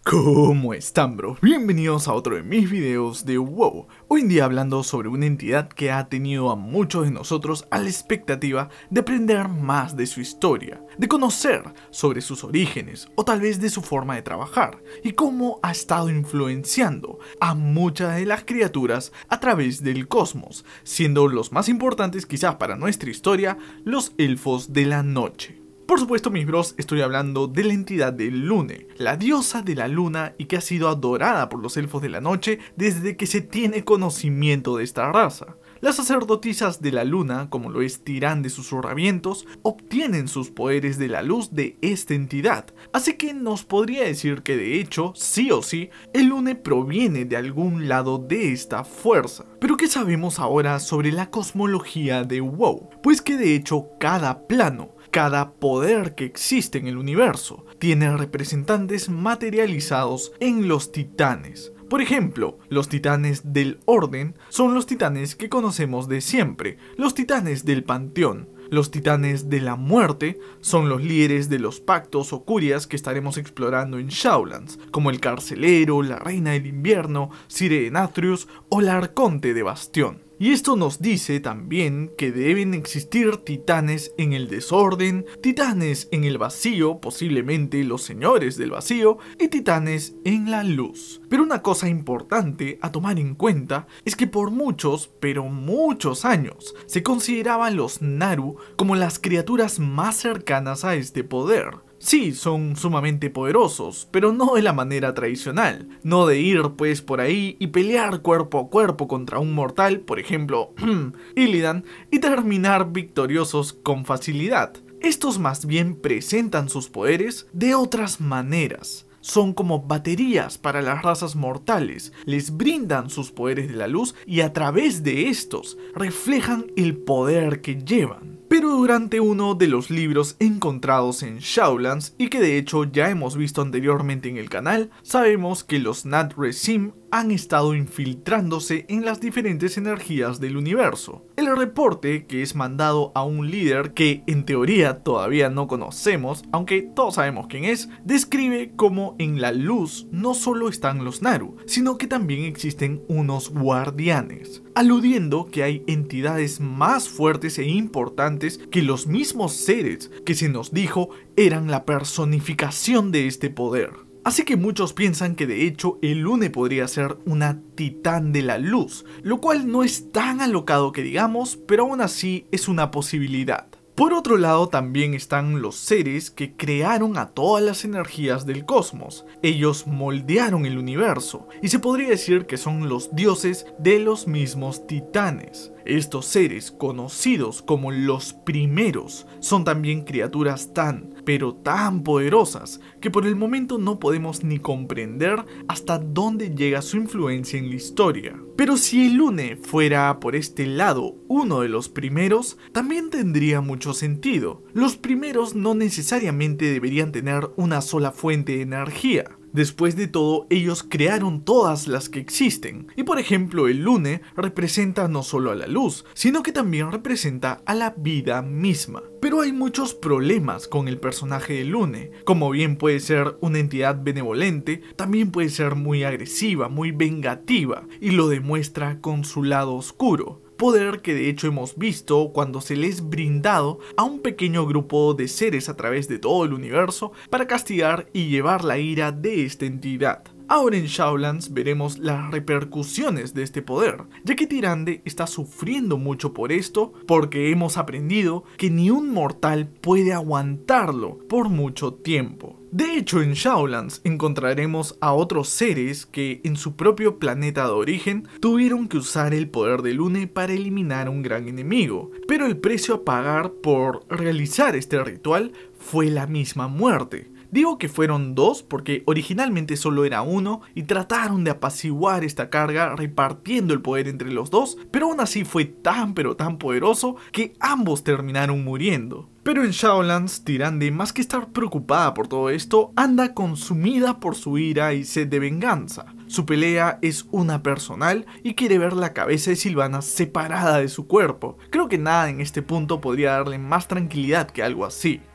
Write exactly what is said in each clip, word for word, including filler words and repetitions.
¿Cómo están, bro? Bienvenidos a otro de mis videos de WoW. Hoy en día hablando sobre una entidad que ha tenido a muchos de nosotros a la expectativa de aprender más de su historia, de conocer sobre sus orígenes o tal vez de su forma de trabajar y cómo ha estado influenciando a muchas de las criaturas a través del cosmos, siendo los más importantes quizás para nuestra historia los elfos de la noche. Por supuesto, mis bros, estoy hablando de la entidad de Lune, la diosa de la luna y que ha sido adorada por los elfos de la noche desde que se tiene conocimiento de esta raza. Las sacerdotisas de la luna, como lo es Tirán de Susurravientos, obtienen sus poderes de la luz de esta entidad, así que nos podría decir que de hecho, sí o sí, el Lune proviene de algún lado de esta fuerza. Pero ¿qué sabemos ahora sobre la cosmología de WoW? Pues que de hecho cada plano, cada poder que existe en el universo tiene representantes materializados en los titanes. Por ejemplo, los titanes del orden son los titanes que conocemos de siempre, los titanes del panteón. Los titanes de la muerte son los líderes de los pactos o curias que estaremos explorando en Shadowlands, como el carcelero, la reina del invierno, Sire Denathrius o la arconte de Bastión. Y esto nos dice también que deben existir titanes en el desorden, titanes en el vacío, posiblemente los señores del vacío, y titanes en la luz. Pero una cosa importante a tomar en cuenta es que por muchos, pero muchos años, se consideraban los Naru como las criaturas más cercanas a este poder. Sí, son sumamente poderosos, pero no de la manera tradicional, no de ir pues por ahí y pelear cuerpo a cuerpo contra un mortal, por ejemplo, Illidan, y terminar victoriosos con facilidad. Estos más bien presentan sus poderes de otras maneras. Son como baterías para las razas mortales, les brindan sus poderes de la luz y a través de estos reflejan el poder que llevan. Pero durante uno de los libros encontrados en Shadowlands, y que de hecho ya hemos visto anteriormente en el canal, sabemos que los Nat'Rezim han estado infiltrándose en las diferentes energías del universo. El reporte, que es mandado a un líder que en teoría todavía no conocemos, aunque todos sabemos quién es, describe cómo en la luz no solo están los Naru, sino que también existen unos guardianes, aludiendo que hay entidades más fuertes e importantes que los mismos seres que se nos dijo eran la personificación de este poder. Así que muchos piensan que de hecho el Lune podría ser una titán de la luz, lo cual no es tan alocado que digamos, pero aún así es una posibilidad. Por otro lado también están los seres que crearon a todas las energías del cosmos. Ellos moldearon el universo y se podría decir que son los dioses de los mismos titanes. Estos seres, conocidos como los primeros, son también criaturas tan, pero tan poderosas que por el momento no podemos ni comprender hasta dónde llega su influencia en la historia. Pero si el Lune fuera por este lado uno de los primeros, también tendría mucho sentido. Los primeros no necesariamente deberían tener una sola fuente de energía. Después de todo, ellos crearon todas las que existen, y por ejemplo el Lune representa no solo a la luz, sino que también representa a la vida misma. Pero hay muchos problemas con el personaje de Lune, como bien puede ser una entidad benevolente, también puede ser muy agresiva, muy vengativa, y lo demuestra con su lado oscuro. Poder que de hecho hemos visto cuando se le es brindado a un pequeño grupo de seres a través de todo el universo para castigar y llevar la ira de esta entidad. Ahora en Shadowlands veremos las repercusiones de este poder, ya que Tyrande está sufriendo mucho por esto, porque hemos aprendido que ni un mortal puede aguantarlo por mucho tiempo. De hecho, en Shadowlands encontraremos a otros seres que en su propio planeta de origen tuvieron que usar el poder de Lune para eliminar a un gran enemigo, pero el precio a pagar por realizar este ritual fue la misma muerte. Digo que fueron dos porque originalmente solo era uno y trataron de apaciguar esta carga repartiendo el poder entre los dos, pero aún así fue tan pero tan poderoso que ambos terminaron muriendo. Pero en Shadowlands, Tyrande, más que estar preocupada por todo esto, anda consumida por su ira y sed de venganza. Su pelea es una personal y quiere ver la cabeza de Sylvana separada de su cuerpo. Creo que nada en este punto podría darle más tranquilidad que algo así.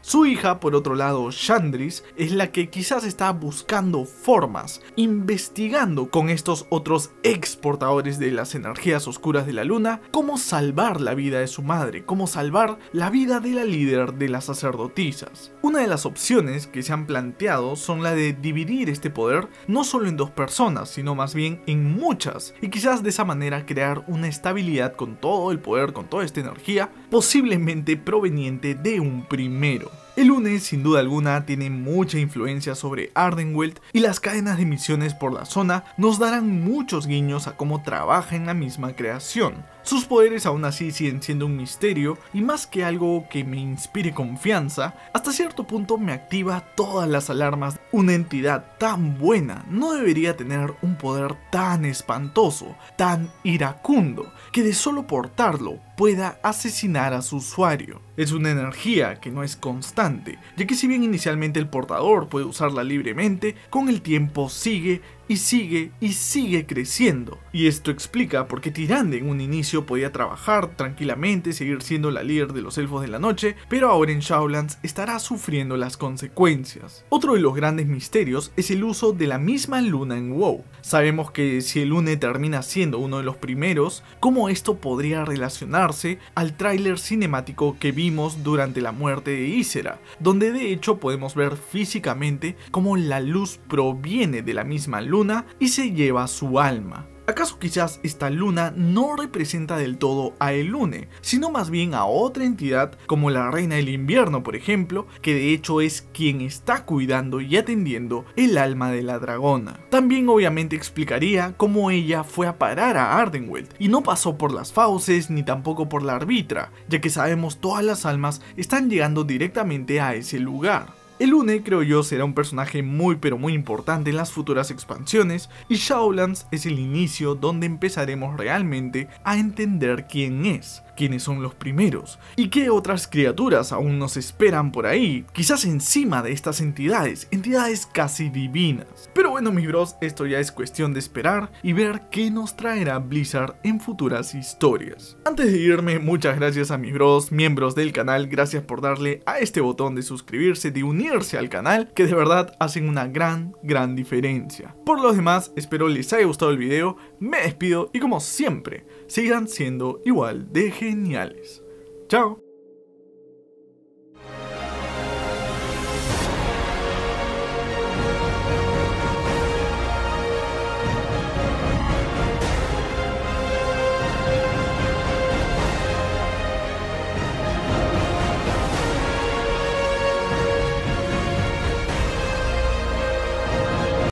Su hija, por otro lado, Chandris, es la que quizás está buscando formas, investigando con estos otros exportadores de las energías oscuras de la luna, cómo salvar la vida de su madre, cómo salvar la vida de la líder de las sacerdotisas. Una de las opciones que se han planteado son la de dividir este poder no solo en dos personas, sino más bien en muchas, y quizás de esa manera crear una estabilidad con todo el poder, con toda esta energía, posiblemente proveniente de un primero. El Une, sin duda alguna, tiene mucha influencia sobre Ardenweald y las cadenas de misiones por la zona nos darán muchos guiños a cómo trabaja en la misma creación. Sus poderes aún así siguen siendo un misterio y más que algo que me inspire confianza, hasta cierto punto me activa todas las alarmas. Una entidad tan buena no debería tener un poder tan espantoso, tan iracundo, que de solo portarlo pueda asesinar a su usuario. Es una energía que no es constante, ya que si bien inicialmente el portador puede usarla libremente, con el tiempo sigue y sigue y sigue creciendo. Y esto explica por qué Tyrande en un inicio podía trabajar tranquilamente, seguir siendo la líder de los elfos de la noche, pero ahora en Shadowlands estará sufriendo las consecuencias. Otro de los grandes misterios es el uso de la misma luna en WoW. Sabemos que si el Une termina siendo uno de los primeros, ¿cómo esto podría relacionarse al tráiler cinemático que vimos durante la muerte de Ysera? Donde de hecho podemos ver físicamente cómo la luz proviene de la misma luna y se lleva su alma. ¿Acaso quizás esta luna no representa del todo a el Une, sino más bien a otra entidad como la Reina del Invierno, por ejemplo, que de hecho es quien está cuidando y atendiendo el alma de la dragona? También obviamente explicaría cómo ella fue a parar a Ardenweald y no pasó por las fauces ni tampoco por la arbitra, ya que sabemos todas las almas están llegando directamente a ese lugar. El Une, creo yo, será un personaje muy pero muy importante en las futuras expansiones y Shadowlands es el inicio donde empezaremos realmente a entender quién es, quiénes son los primeros y qué otras criaturas aún nos esperan por ahí, quizás encima de estas entidades, entidades casi divinas. Pero bueno mis bros, esto ya es cuestión de esperar y ver qué nos traerá Blizzard en futuras historias. Antes de irme, muchas gracias a mis bros, miembros del canal, gracias por darle a este botón de suscribirse, de unirse al canal, que de verdad hacen una gran, gran diferencia. Por lo demás, espero les haya gustado el video, me despido y como siempre, sigan siendo igual de geniales. Chao.